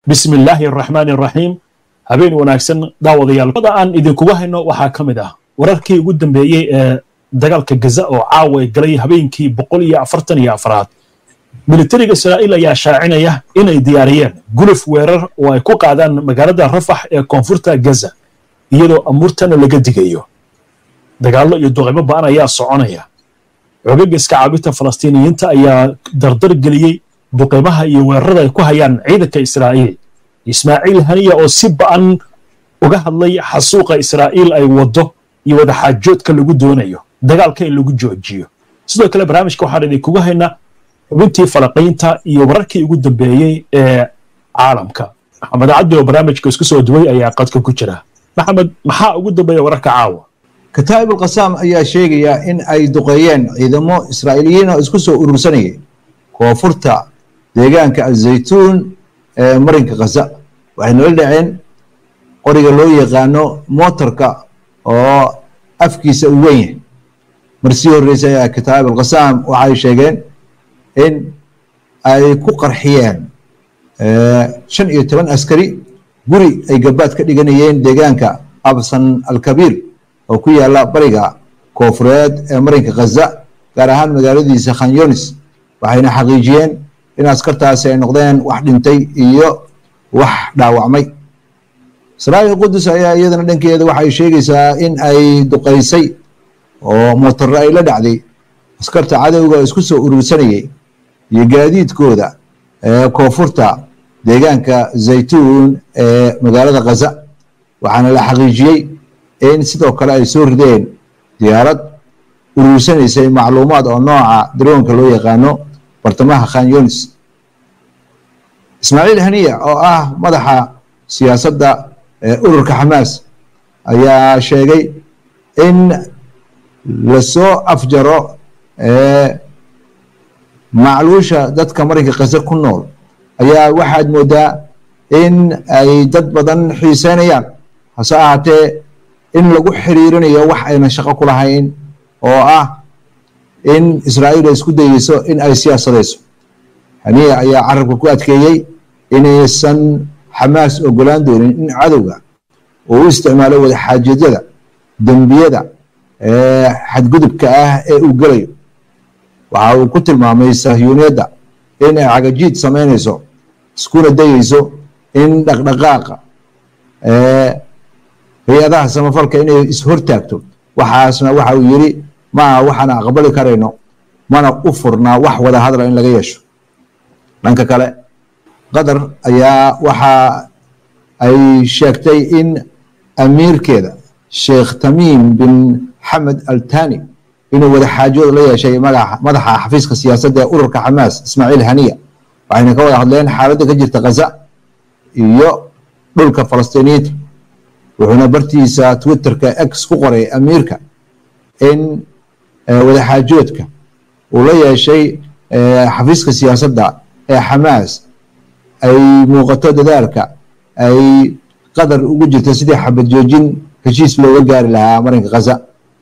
بسم الله الرحمن الرحيم habeen wanaagsan daawadayaal aan idinkugu hayno waxa kamid ah wararkii ugu dambeeyay ee dagaalka Gaza oo caaway galay habeenkii 144 militariga Israa'iil ayaa shaacinaya inay diyaariyeen guluf weerar oo ay ku qaadaan magaalada Rafah ee koonfurta Gaza iyadoo amurtana laga digayo dagaallo iyo duqeymo baan ayaa soconaya xogaga iska caabinta Falastiiniyiinta ayaa dardar geliyay duqeymaha iyo weerarada ay ku hayaan ciidanka Israa'iil Ismaaciil Haniya oo si baan uga hadlay xasuuqa Israa'iil ay wado iyo wada xaajoodka lagu doonayo dagaalka in lagu joojiyo sidoo kale barnaamijka waxaan idinkugu haynaa xubintii falaqaynta iyo wararkii ugu dambeeyay ee caalamka Maxamed Cabdi oo barnaamijka isku soo duway ayaa qadka ku jira Maxamed maxaa ugu dambeeyay wararka caawa كتائب القسام ayaa sheegaya in ay duqeeyeen ciidamo Israa'iiliyiin oo isku soo urursanayay koonfurta deegaanka Al-Zaytuun ee marinka Gaza waxayna la dhaceen qoriga loo yaqaano motorka oo afkiisa u weyn markii horeysay kitaab al-Qasam waxay sheegeen in ay ku qarxiyeen 15 askari guri ay gabaad ka dhiganayeen deegaanka Absan al-Kabir oo ku yaala bariga koonfureed ee marinka Gaza gaar ahaan magaaladiisa Khan Yunis waxayna xaqiijiyeen in askartaasi ay noqdeen wax dhintay iyo wax dhaawacmay Israa'iil Qudus ayaa iyadana dhankeeda waxay sheegaysaa in ay duqeysay oo motor ay la dhacday askarta cadawga isku soo urursanayay iyo gaadiidkooda ee koonfurta deegaanka Zaytuun ee magaalada Gaza waxaana la xaqiijiyay in sidoo kale ay soo rideen diyaarad urursanayay macluumaad oo nooca droonka loo yaqaano bartamaha Khan Yunis Ismaaciil Haniya oo ah madaxa siyaasadda ururka Hamas ayaa sheegay in la soo afjaro macluusha dadka marinka Gaza ku nool ayaa waxaad moodaa in ay dad badan xiiseynayaan hase ahaatee in lagu xiriirinayo wax ayna shaqo ku lahayn oo ah in Israa'iil isku dayayso in ay siyaasadayso Haniya ayaa carabka ku adkeeyay inaysan Hamas ogolaan doonin in cadawga uu isticmaalo wada xaajidyada dambiyada xadgudubka ah ee uu galayo waxa uu ku tilmaamay sahyuuniyadda in ay cagajiid sameynayso iskuna dayayso in dhaqdhaqaaqa hay'adaha samafalka inay is hortaagto waxaasna waxa uu yiri ma waxaan aqbali kareyno mana u furnaa wax wada hadal in laga yeesho dhanka kale Qatar ayaa waxa ay sheegtay in amiirkeeda Sheikh Tamim bin Hamad Al Thani inuu wada xaajood la yeeshay madaxa xafiiska siyaasadda ee ururka Hamas Ismaaciil Haniya waxayna ka wada hadleen xaaladda ka jirta Gaza iyo dhulka Falastiiniyiinta wuxuuna bartiisa Twitterka X ku qoray amiirka in wada xaajoodka uu la yeeshay xafiiska siyaasadda ee Hamas ay muuqato dadaalka ay Qatar ugu jirto sidii xabad joojin heshiis looga gaari lahaa marinka Gaza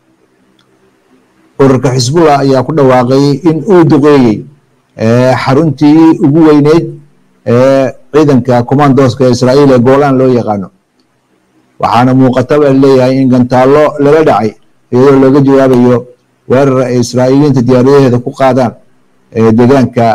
ururka Hezbollah ayaa ku dhawaaqay in uu duqeeyay xaruntii ugu weyneyd ciidanka commandoska Israa'iil ee Golan loo yaqaano waxaana muuqata in leeyahay in gantaalo lala dhacay iyadoo laga jawaabayo weerar ay Israa'iiliinta diyaaradaheeda ku qaadaan deegaanka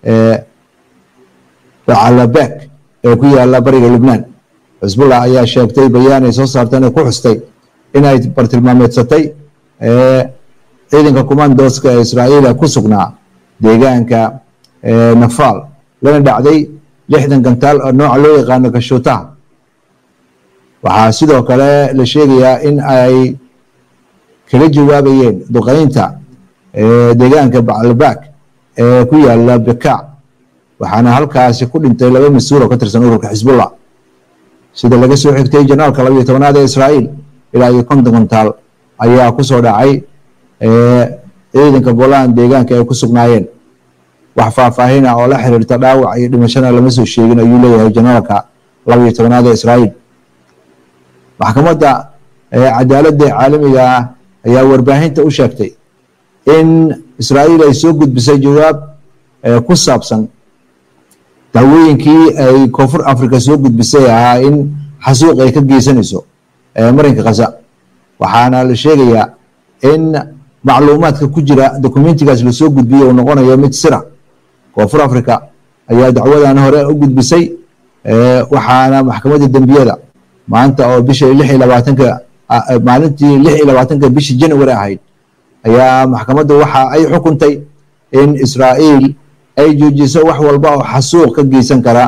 Baalabek ee ku yaala bariga Lebanon Hezbollah ayaa sheegtay bayaan ay soo saartay ku xustay in ay bartilmaameedsatay ciidanka commandoska ee Israa'iil ku sugnaa deegaanka Nafal lana dhacday 60 gantaal oo nooca loo yaqaan kashuuta waxaa sidoo kale la sheegayaa in ay kaga jawaabayeen duqeynta deegaanka Baalabek ee ku yaala Bekaa waxaana halkaas ku dhintay laba mas'uul oo ka tirsan ururka Hezbollah sida laga soo xigtay janaalka 12aad ee Israa'iil ilaa 50 gantaal ayaa ku soo dhacay ciidanka Golan deegaanka ay ku sugnaayeen wax faahfaahin ah oo la xiriirta dhaawac iyo dhimashada lama soo sheegin ayuu leeyahay janaalka 12aad ee Israa'iil maxkamadda cadaaladda caalamiga ayaa warbaahinta u sheegtay in Israa'iil ay soo gudbisay jawaab ku saabsan dacwooyinkii ay koonfur afrika soo gudbisay ahaa in xasuuq ay ka geysanayso marinka Gaza waxaana la sheegayaa in macluumaadka ku jira dokumentigaas la soo gudbiyay uu noqonayo mid sira koonfur afrika ayaa dacwadan hore u gudbisay waxaana maxkamadda dambiyada maanta oo bisha 26 maalintii 26 bisha January ahayd ayaa maxkamaddu waxa ay xukuntay in Israa'iil ay joojiso wax walba oo xasuuq ka geysan kara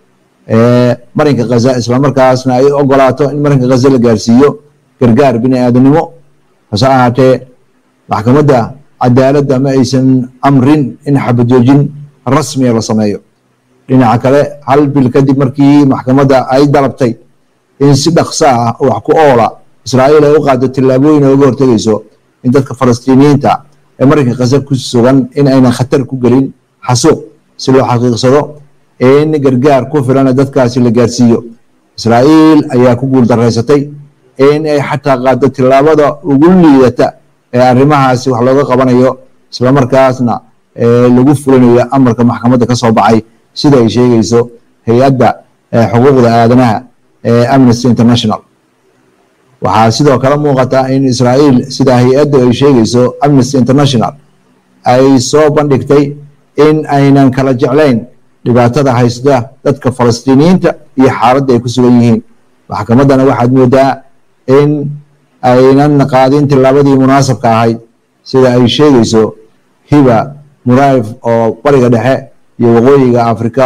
marinka Gaza isla markaasna ay ogolaato in marinka Gaza la gaarsiiyo gargaar bini'aadanimo hase ahaatee maxkamadda cadaaladda ma aysan amrin in xabad joojin rasmi la sameeyo dhinaca kale hal bil kadib markii maxkamadda ay dalabtay in si dhaqso ah wax ku oola Israa'iil ay u qaado tillaabooyin uga hortagayso in dadka Falastiiniyiinta ee marinka Gaza ku sugan in ayna khatar ku gelin xasuuq si loo xaqiiqsado in gargaar ku filan dadkaasi la gaarsiiyo Israa'iil ayaa ku guul dareysatay in ay xataa qaado tillaabada ugu liidata ee arrimahaasi wax looga qabanayo isla markaasna lagu fulinayo amarka maxkamadda ka soo baxay sida ay sheegayso hay'adda xuquuqda aadanaha ee Amnesty International waxaa sidoo kale muuqata in Israa'iil sida hay'addu ay sheegayso Amnesty International ay soo bandhigtay in aynan kala jeclayn dhibaatada haysta dadka Falastiiniyiinta iyo xaaladda ay ku sugan yihiin maxkamaddana waxaad moodaa in aynan qaadin tillaabadii munaasabka ahayd sida ay sheegayso Hiba Muraif oo bariga dhexe iyo waqooyiga Afrika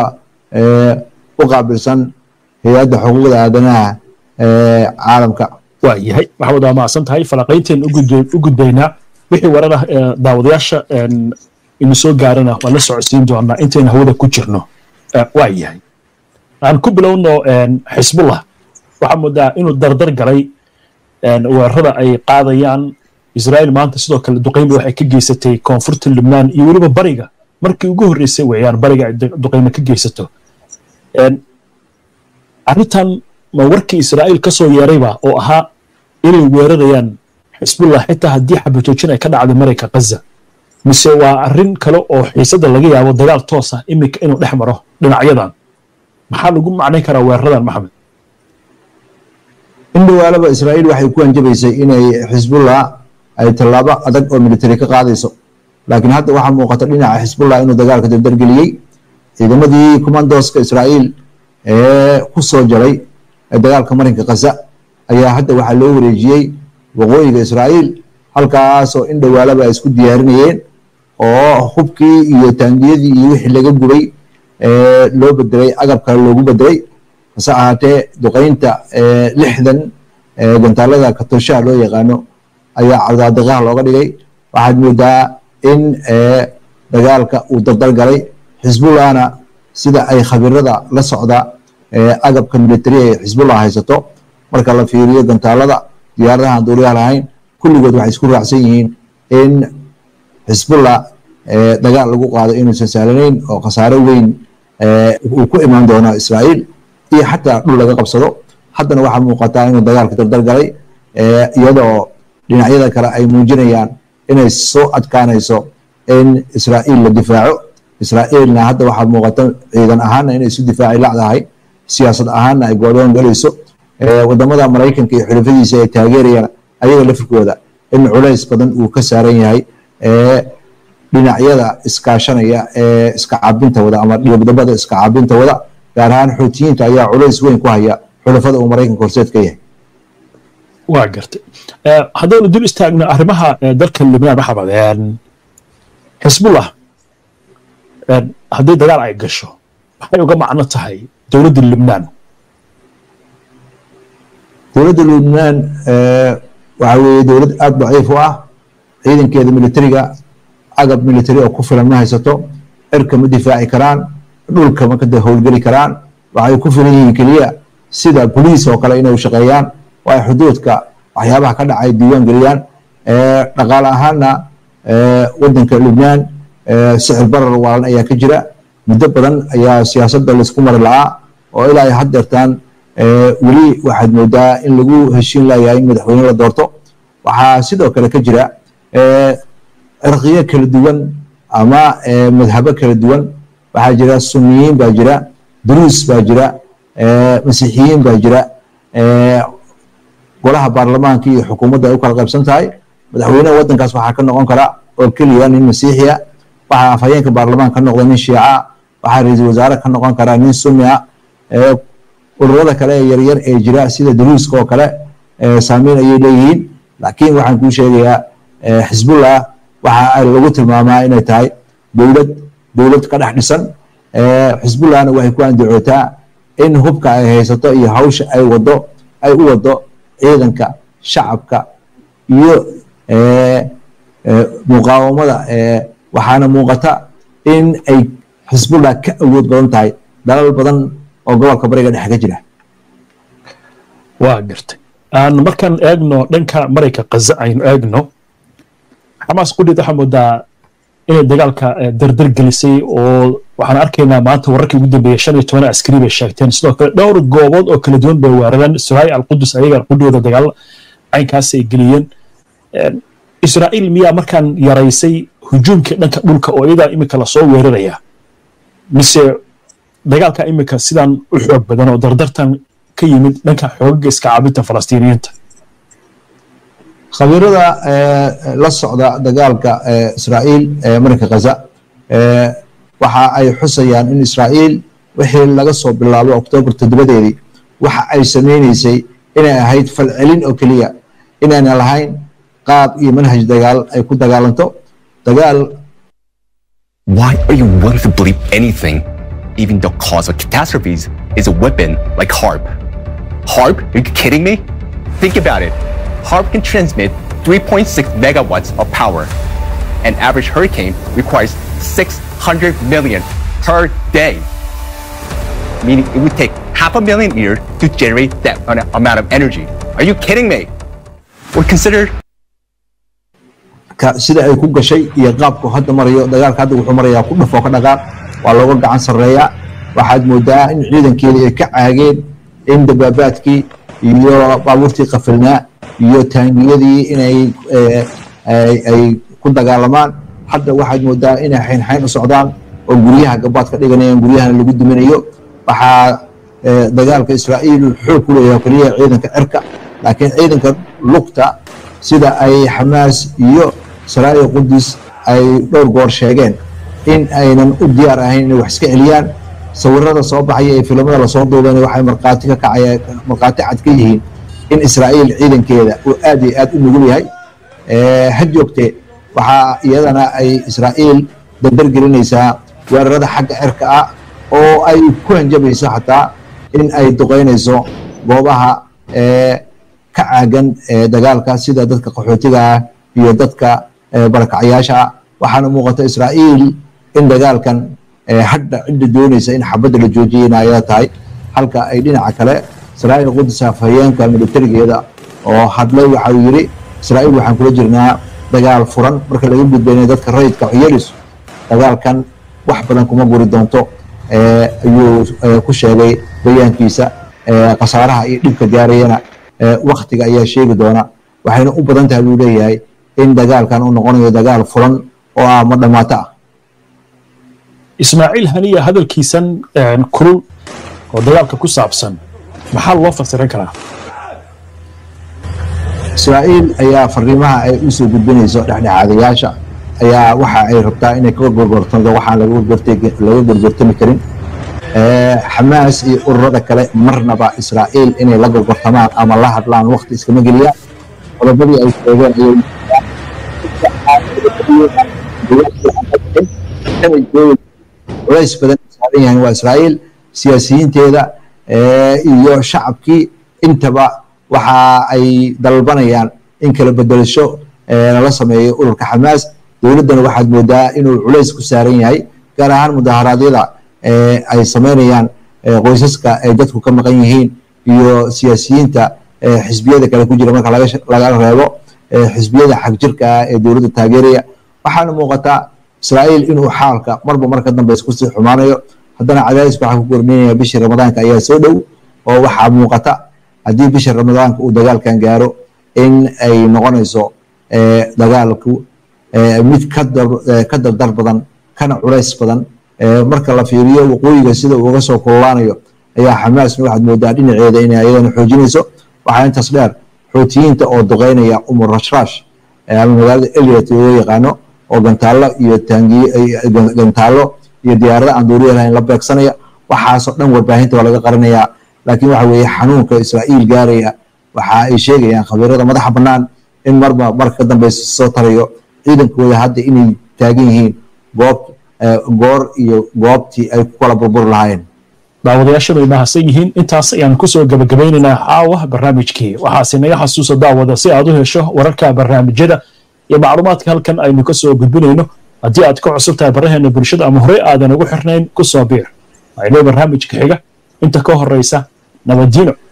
u qaabilsan hay'adda xuquuqda aadanaha caalamka waayahay maxamed waa mahadsan tahay falaqaynteen u gudbaynaa wixii warar daawadayaasha inu soo gaarana waan la socodsiin doonaa intayna hawada ku jirno waayahay aan ku bilowno xisbullah waxaa moodaa inuu dardar galay weerarada ay qaadayaan Israa'iil maanta sidoo kale duqeymo waxay ka geysatay koonfurta Lubnaan iyo weliba bariga markii ugu horeysay weeyaan bariga ay duqeymo ka geysato arrintan ma warkii Israa'iil ka soo yeerayba oo ahaa inay weerarayaan xisbullah xitaa haddii xabatoojin ay ka dhacday marinka Gaza mise waa arrin kale oo xiisada laga yaabo dagaal toos ah imika inuu dhex maro dhinacyadan maxaa lagu macnayn karaa weeraradan maxamed in dhawaalaba Israa'iil waxay ku anjabaysay inay xisbullah ay tallaabo adag oo military ka qaadayso laakiin hadda waxaa muuqata dhinaca xisbullah inuu dagaalka dardar geliyay ciidamadii commandoska Israa'iil ku soo jaray dagaalka marinka Gaza ayaa hadda waxaa loo wareejiyay waqooyiga Israa'iil halkaas oo in dhawaalaba ay isku diyaarinayeen oo hubkii iyo taangiyadii iyo wixii laga gubay loo bedelay agabka loogu bedelay hase ahaatee duqeynta 60 gantaalada katoshaha loo yaqaano ayaa cadaadaqaha looga dhigay waxaad moodaa in dagaalka uu dardar galay xisbullahna sida ay khabirada la socda agabka military ee xisbullah haysato marka la fiiriyo gantaalada diyaaradaha aan duuliyaha lahayn kulligood waxay isku raacsan yihiin in xisbullah dagaal lagu qaado inuusan sahlanayn oo khasaaro weyn uu ku imaan doono Israa'iil iyo xataa dhul laga qabsado haddana waxaa muuqataa inuu dagaalka dardar galay iyadoo dhinacyada kale ay muujinayaan inay soo adkaanayso in Israa'iil la difaaco Israa'iilna hadda waxaa muuqata ciidan ahaanna inay isu difaaci lacdahay siyaasad ahaanna ay go'doon galayso wadamada Mareykanka iyo xulafadiisa ay taageerayaan ayaga lafirkooda in culays badan uu ka saaran yahay dhinacyada iskaashanaya iska caabinta wada ama dhibadabada iska caabinta wada gaar ahaan xoutiyiinta ayaa culays weyn ku haya xulafada uu Mareykanka horseed ka yahay waa gartay haddaynu dul istaagno arrimaha dalka Lubnaan maxamed xisbullah haddii dagaal ay gasho maxay uga macno tahay dowladda Lubnaan waxa weeye dowlad aad daciif u ah ciidankeeda militariga agab military oo ku filan ma haysato cirka ma difaaci karaan dhulka ma ka howlgeli karaan waxay ku filan yihiin keliya sida boliis oo kale inay shaqeeyaan waa xuduudka waxyaabaha ka dhacay diiwaan geliyaan dhaqaale ahaanna wadanka Lubnaan sicir barar waalan ayaa ka jira muddo badan ayaa siyaasadda la isku mari lahaa oo ilaa ay haddeertaan weli waxaad moodaa in lagu heshiin layahay in madaxweyne la doorto waxaa sidoo kale ka jira cirqiyo kala duwan ama madhabo kala duwan waxaa jira sunniyiin baa jira duruus baa jira masiixiyiin baa jira golaha baarlamaanka iyo xukuumadda ay u kala qaybsan tahay madaxweynaha waddankaas waxaa ka noqon kara oo keliya nin masiixiya waxaa afhayeenka baarlamaanka ka noqda nin shiica waxaa ra-iisul wasaare ka noqon karaa nin sunni ah ururada kale ee yaryar ee jira sida duruuska oo kale saameyn ayay leeyihiin laakiin waxaan kuu sheegayaa xisbullah waxa lagu tilmaamaa inay tahay dowlad ka dhex dhisan xisbullahna waxay ku andacootaa in hubka ay haysato iyo hawsha ay u wado ciidanka shacabka iyo muqaawamada waxaana muuqata in ay xisbullah ka awood badan tahay dalal badan oo gobolka bariga dhexe ka jira waa gartay aan markaan eegno dhanka marayka qaza aynu eegno xamaas qudhid waxaa moodaa inay dagaalka dardar gelisay oo waxaan arkaynaa maanta wararkii ugu dambeeyay 15 askari bay sheegteen sidoo kale dhowr goobood oo kala duwan bay weerareen Suhay al-Qudus ayaga qudhooda dagaal aynkaas ay geliyeen Israa'iil miyaa markaan yaraysay hujuumkii dhanka dhulka oo iyada imika la soo weeraraya mise dagaalka imika sidaan u xoog badan oo dardartan ka yimid dhanka xoogga iska caabinta Falastiiniyiinta khabiirada la socda dagaalka Israa'iil marka Gaza waxa ay xusayaan in Israa'iil wixii laga soo bilaabo Oktoobar 7deedii waxa ay sameeysay inay ahayd falcelin oo kaliya inaan lahayn qaab iyo manhaj dagaal ay ku dagaalanto dagaal. Why are you willing to believe anything even the cause of catastrophes is a weapon like HARP? HARP? Are you kidding me? Think about it. HARP can transmit 3.6 megawatts of power. An average hurricane requires 600 million per day. Meaning it would take 500,000 years to generate that amount of energy. Are you kidding me? Or consider sida ay ku gashay iyo qaabku hadda marayo dagaalka hadda wuxuu marayaa ku dhafo ka dhaqaaq waa looga gacan sareeyaa waxaad moodaa in ciidankeeda ay ka caageen in dabaabaadkii iyo baabuurtii qafilnaa iyo taangiyadii inay ay ku dagaalamaan hadda waxaad moodaa inay xayn u socdaan oo guryaha gabaad ka dhiganayaan guryahana lagu duminayo waxaa dagaalka Israa'iil xoog ku leeyahay kaliya ciidanka cirka laakiin ciidanka lugta sida ay Xamaas iyo Suhay Qudus ay dhowr goor sheegeen in aynan u diyaar ahayn inay wax iska celiyaan sawirada soo baxaya ee filimada la soo duubay waxay marqaati cad ka yihiin in Israa'iil ciidankeeda uu aad iyo aad u nugul yahay had joogtee waxa iyadana ay Israa'iil dardar gelinaysaa weerarada xagga cirka ah oo ay ku hanjabayso xataa in ay duqeynayso goobaha ka caagan dagaalka sida dadka qaxootiga ah iyo dadka barakacayaasha waxaana muuqata Israa'iil in dagaalkan hadda cidda doonaysa in xabadda la joojiyay tahay halka ay dhinaca kale Suhay Qudus afhayeenka militarigeeda oo hadlay waxa uu yiri Israa'iil waxaan kula jirnaa dagaal furan marka laga gudbeenay dadka rayidka ciyaris dagaalkan wax badan kuma guri doonto ayuu ku sheegay bayaankiisa qasaaraha iyo dhibka gaarayna waqtiga ayaa sheegi doona waxayna u badan tahay uu leeyahay in dagaalkan uu noqonayo dagaal furan oo ma dhamaata Ismaaciil Haniya hadalkiisan kulul oo dagaalka ku saabsan maxaa loo fasirin karaa Israa'iil ayaa fariimaha ay u soo gudbinayso dhexdhexaadayaasha ayaa waxa ay rabtaa inay ka gorgortanto waxaan laga gorgortami karin Xamaas iyo ururada kale marnaba Israa'iil inay la gorgortamaan ama la hadlaan waqti iskama geliyaan qodobadii ay sheegeen culays badan saaran yahay waa Israa'iil siyaasiyiinteeda iyo shacabkii intaba waxa ay dalbanayaan in kala bedelasho la sameeyo ururka Xamaas dowladana waxaad moodaa inuu culays ku saaran yahay gaar ahaan mudaharaadyada ay sameynayaan qoysaska ay dadku ka maqan yihiin iyo siyaasiyiinta xisbiyada kale ku jira marka laga reebo xisbiyada xaq jirka ee dowladda taageeraya waxaana muuqata Israa'iil inuu xaalka marka dambe isku sii xumaanayo haddana cadaadis waxa ku gormeynaya bishii Ramadaanka ayaa soo dhow oo waxa muuqata haddii bishii Ramadaanka uu dagaalkan gaaro in ay noqonayso dagaalku mid ka dardar badan kana culays badan marka la fiiriyo waqooyiga sida uga soo kululaanayo ayaa xamaasna waxaad moodaa dhinaceeda inay ayadana xoojinayso waxaa intaas dheer xuutiyiinta oo duqeynaya rashrash ama magaalada Elliot loo yaqaano oo gantaalo iyo diyaarado aan duuliye lahayn la beegsanaya waxaasoo dhan warbaahinta waa laga qarinayaa laakiin waxa weeye xanuunka Israa'iil gaaraya waxa ay sheegayaan khabiirada madaxa bannaan in marka ka dambaysa soo tarayo ciidankooda hadda inay taagan yihiin goor iyo goobtii ay ku kala burbur lahaayeen daawadayaashadu ay mahadsan yihiin intaas ayaan ku soo gabagabeynaynaa caawa barnaamijkii waxaase naga xasuusa daawada si aad u hesho wararka barnaamijyada iyo macluumaadka halkan aynu ka soo gudbinayno haddii aad ka cusub tahay baraheena bulshada ama horey aadan ugu xirnayn ku soo biir waxay leeyahay barnaamijka xiga inta ka horeysa nabaddiino